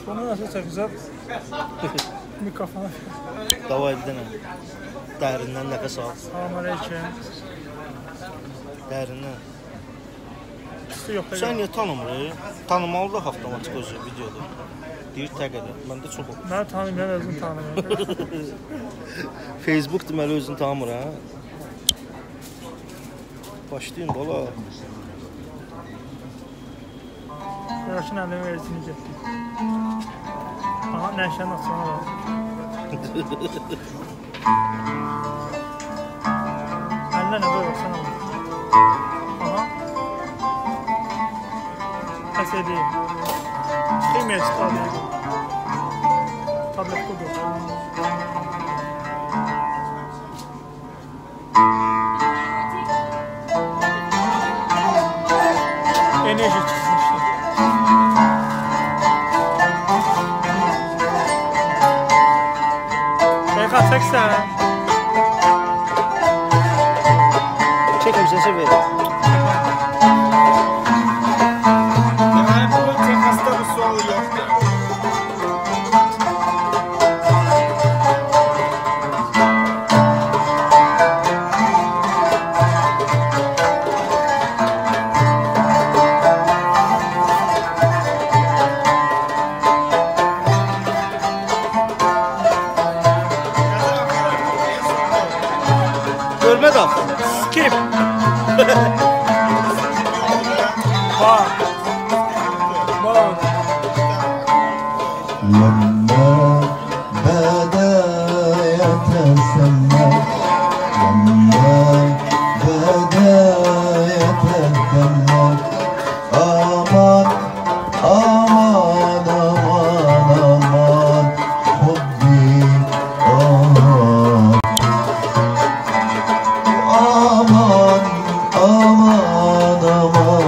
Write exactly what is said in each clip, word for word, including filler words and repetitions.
Bunu nasıl çəkəcək? Mikrofona. Davay bir dənə. Dərindən nəfəs al. Salam aleyküm. Dərindən. Üstü yox. Sən niyə tanımırıq? Tanımalı da avtomatik özü videoda. Deyir təq elə. Məndə çox olur. Mən tanımıram, özüm tanımıram. Facebook deməli özünü tanımır, hə? Başlayın bala. Yarışın əlini verisini getdik. Aha, nəşənin açığına var. Əlinə nə qoy, baksana. Aha. Əs edeyim. Kimyə çıxarlayım. Tablet budur. Enerji çıxsın işte. Beyka çəksən. Çəkim səsə verin. Görməd af. Skip. Var. Var. لما بدا يتسمى لما بدا يتسمى أمان أمان أمان أمان حبي آه aman aman aman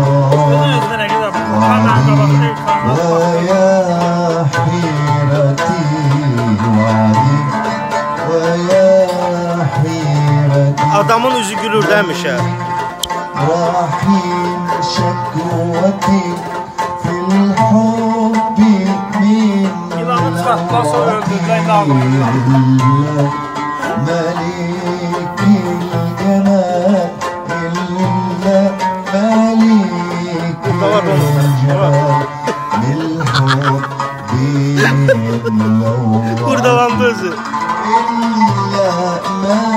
ve ya hirati vadi ve ya hirati Adamın üzü gülür demişə. rahim şekvati fil hubbi min Yılanı çıxartdılar, sonra öldürdülər, inanmırlar. مليك الجمال إلا مليك الجمال للحب Kurdalandı özü. إلا ما